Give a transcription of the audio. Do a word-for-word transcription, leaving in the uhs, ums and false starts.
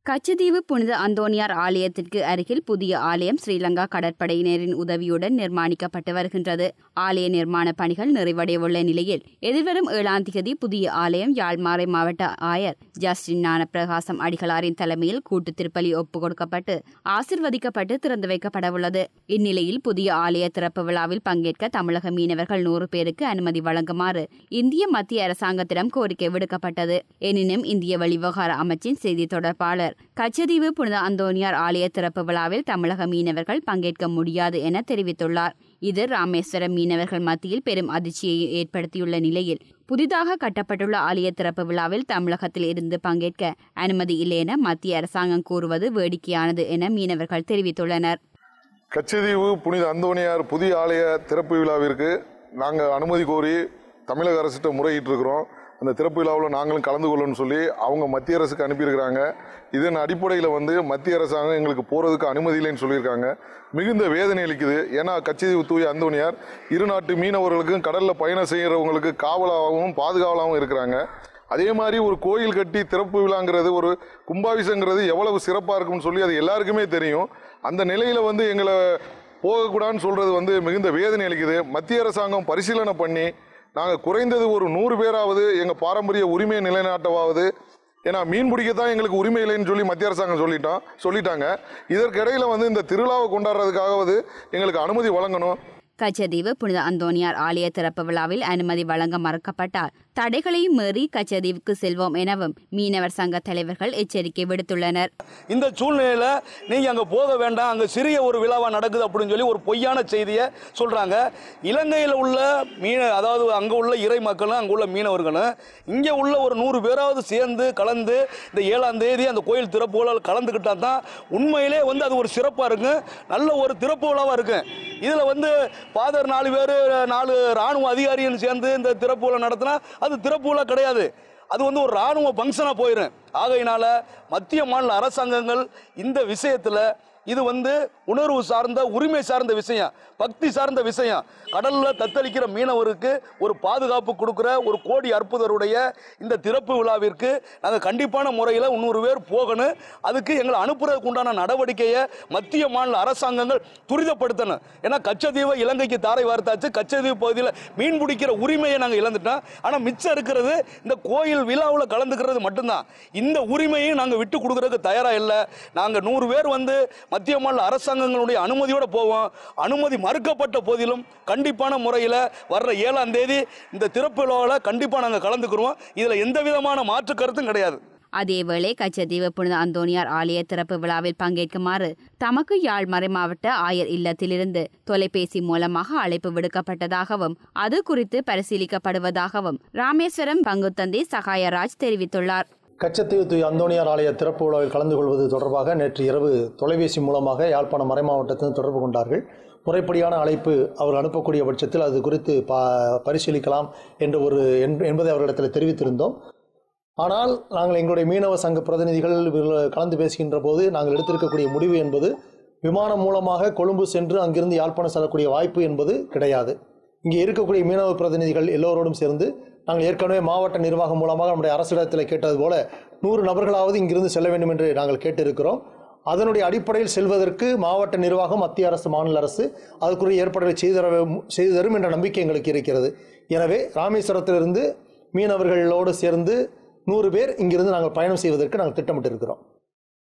கச்சதீவு புனித அந்தோனியார் ஆலயத்திற்கு அருகில் புதிய ஆலயம் ஸ்ரீலங்கா கடற்படையினரின் உதவியுடன் நிர்மாணிக்கப்பட்டு வருகின்றது. ஆலய நிர்மாண பணிகள் நிறைவடையவுள்ள நிலையில் எதிர்வரும் ஏழாம் தேதி புதிய ஆலயம் யாழ்மாறை மாவட்ட ஆயர் ஜஸ்டின் ஞானப்பிரகாசம் அடிகளாரின் தலைமையில் கூட்டு திருப்பலி ஒப்புக் கொடுக்கப்பட்டு ஆசிர்வதிக்கப்பட்டு திறந்து வைக்கப்படவுள்ளது. இந்நிலையில் புதிய ஆலய திறப்பு விழாவில் பங்கேற்க தமிழக மீனவர்கள் நூறு பேருக்கு அனுமதி வழங்குமாறு இந்திய மத்திய அரசாங்கத்திடம் கோரிக்கை விடுக்கப்பட்டது. எனினும் இந்திய வெளிவிவகார அமைச்சின் செய்தி தொடர்பாளர் கச்சதீவு புனித அந்தோனியார் ஆலய திறப்பு விழாவில் தமிழக மீனவர்கள் பங்கேற்க முடியாது என தெரிவித்துள்ளார். இது ராமேஸ்வரம் மீனவர்கள் மத்தியில் பெரும் அதிர்ச்சியை ஏற்படுத்தியுள்ள நிலையில் புதிதாக கட்டப்பட்டுள்ள ஆலய திறப்பு விழாவில் தமிழகத்தில் இருந்து பங்கேற்க அனுமதி இல்லை என மத்திய அரசாங்கம் கூறுவது வேடிக்கையானது என மீனவர்கள் தெரிவித்துள்ளனர். கச்சதீவு புனித அந்தோனியார் புதிய ஆலய திறப்பு விழாவிற்கு நாங்கள் அனுமதி கோரி தமிழக அரசிட்ட முறையிட்டு இருக்கிறோம். அந்த திறப்பு விழாவில் நாங்களும் கலந்து கொள்ளணும்னு சொல்லி அவங்க மத்திய அரசுக்கு அனுப்பியிருக்கிறாங்க. இதன் அடிப்படையில் வந்து மத்திய அரசாங்கம் எங்களுக்கு போகிறதுக்கு அனுமதி இல்லைன்னு சொல்லியிருக்காங்க. மிகுந்த வேதனை அளிக்குது. ஏன்னா கச்சதீவு தூய அந்தோனியார் இரு நாட்டு மீனவர்களுக்கும் கடலில் பயணம் செய்கிறவங்களுக்கு காவலாகவும் பாதுகாவலாகவும் இருக்கிறாங்க. அதே மாதிரி ஒரு கோயில் கட்டி திறப்பு விழாங்கிறது ஒரு கும்பாபிஷங்கிறது எவ்வளவு சிறப்பாக இருக்கும்னு சொல்லி அது எல்லாருக்குமே தெரியும். அந்த நிலையில் வந்து எங்களை போகக்கூடாதுன்னு சொல்கிறது வந்து மிகுந்த வேதனை அளிக்குது. மத்திய அரசாங்கம் பரிசீலனை பண்ணி நாங்கள் குறைந்தது ஒரு நூறு பேராவது எங்கள் பாரம்பரிய உரிமையை நிலைநாட்டவாவது, ஏன்னா மீன் பிடிக்கத்தான் எங்களுக்கு உரிமை இல்லைன்னு சொல்லி மத்திய அரசாங்கம் சொல்லிட்டோம் சொல்லிட்டாங்க இதற்கிடையில் வந்து இந்த திருவிழாவை கொண்டாடுறதுக்காகவது எங்களுக்கு அனுமதி வழங்கணும். கச்சதீவு புனித அந்தோனியார் ஆலய திறப்பு விழாவில் அனுமதி வழங்க மறுக்கப்பட்டால் தடைகளையும் மீறி கச்சதீவுக்கு செல்வோம் எனவும் மீனவர் சங்க தலைவர்கள் எச்சரிக்கை விடுத்துள்ளனர். இந்த சூழ்நிலையில நீங்க அங்க போக வேண்டாம், அங்க சிறிய ஒரு விழாவா நடக்குது அப்படின்னு சொல்லி ஒரு பொய்யான செய்தியை சொல்றாங்க. இலங்கையில் உள்ள மீன அதாவது அங்க உள்ள இறை மக்களும் அங்க உள்ள மீனவர்களும் இங்க உள்ள ஒரு நூறு பேராவது சேர்ந்து கலந்து இந்த ஏழாம் தேதி அந்த கோயில் திறப்பு விழாவில் கலந்துக்கிட்டா தான் உண்மையிலே வந்து அது ஒரு சிறப்பா இருக்கு, நல்ல ஒரு திறப்பு விழாவா இருக்கு. இதுல வந்து ஃபாதர் நாலு பேர் நாலு ராணுவ அதிகாரிகள் சேர்ந்து இந்த திறப்பு விழா நடத்தினா அது திறப்பு விழா கிடையாது, அது வந்து ஒரு ராணுவ பங்கனாக போயிடும். ஆகையினால மத்திய மாநில அரசாங்கங்கள் இந்த விஷயத்தில் இது வந்து உணர்வு சார்ந்த உரிமை சார்ந்த விஷயம், பக்தி சார்ந்த விஷயம். கடலில் தத்தளிக்கிற மீனவருக்கு ஒரு பாதுகாப்பு கொடுக்குற ஒரு கோடி அற்புதருடைய இந்த திறப்பு விழாவிற்கு நாங்கள் கண்டிப்பான முறையில் முந்நூறு பேர் போகணும். அதுக்கு எங்களை அனுப்புறதுக்கு உண்டான நடவடிக்கையை மத்திய மாநில அரசாங்கங்கள் துரிதப்படுத்தணும். ஏன்னா கச்சதீவை இலங்கைக்கு தாரை வார்த்தாச்சு, கச்சதீவு பகுதியில் மீன் பிடிக்கிற உரிமையை நாங்கள் இழந்துட்டோம். ஆனால் மிச்சம் இருக்கிறது இந்த கோயில் விழாவில் கலந்துக்கிறது மட்டும்தான். இந்த உரிமையை நாங்கள் விட்டு கொடுக்கறதுக்கு தயாராக இல்லை. நாங்கள் நூறு பேர் வந்து மத்திய மாநில அரசாங்கங்களுடைய அனுமதியோடு போவோம். அனுமதி மறுக்கப்பட்ட போதிலும் கண்டிப்பான முறையில் வர்ற ஏழாம் தேதி இந்த திறப்பு விழாவில் கண்டிப்பாக நாங்கள் கலந்துக்கிறோம். இதில் எந்த விதமான மாற்று கருத்தும் கிடையாது. அதேவேளை கச்சதீவு புனித அந்தோனியார் ஆலய திறப்பு விழாவில் பங்கேற்குமாறு தமக்கு யாழ் மறை மாவட்ட ஆயர் இல்லத்திலிருந்து தொலைபேசி மூலமாக அழைப்பு விடுக்கப்பட்டதாகவும் அது குறித்து பரிசீலிக்கப்படுவதாகவும் ராமேஸ்வரம் பங்குத்தந்தை சகாயராஜ் தெரிவித்துள்ளார். கச்சத்தீவு தூய அந்தோனியார் ஆலய திறப்பு விழாவில் கலந்து கொள்வது தொடர்பாக நேற்று இரவு தொலைபேசி மூலமாக யாழ்ப்பாணம் மறை மாவட்டத்தில் தொடர்பு கொண்டார்கள். முறைப்படியான அழைப்பு அவர் அனுப்பக்கூடிய பட்சத்தில் அது குறித்து பா பரிசீலிக்கலாம் என்ற ஒரு என்பதை அவர்களிடத்தில் தெரிவித்திருந்தோம். ஆனால் நாங்கள் எங்களுடைய மீனவ சங்க பிரதிநிதிகள் கலந்து பேசுகின்ற போது நாங்கள் எடுத்திருக்கக்கூடிய முடிவு என்பது விமானம் மூலமாக கொழும்பு சென்று அங்கிருந்து யாழ்ப்பாணம் செல்லக்கூடிய வாய்ப்பு என்பது கிடையாது. இங்கே இருக்கக்கூடிய மீனவ பிரதிநிதிகள் எல்லோரோடும் சேர்ந்து நாங்கள் ஏற்கனவே மாவட்ட நிர்வாகம் மூலமாக நம்முடைய அரசிடத்தில் கேட்டது போல நூறு நபர்களாவது இங்கிருந்து செல்ல வேண்டும் என்று நாங்கள் கேட்டிருக்கிறோம். அதனுடைய அடிப்படையில் செல்வதற்கு மாவட்ட நிர்வாகம், மத்திய அரசு, மாநில அரசு அதுக்குரிய ஏற்பாடுகளை செய்து தர செய்து தரும் என்ற நம்பிக்கை எங்களுக்கு இருக்கிறது. எனவே ராமேஸ்வரத்திலிருந்து மீனவர்களோடு சேர்ந்து நூறு பேர் இங்கிருந்து நாங்கள் பயணம் செய்வதற்கு நாங்கள் திட்டமிட்டிருக்கிறோம்.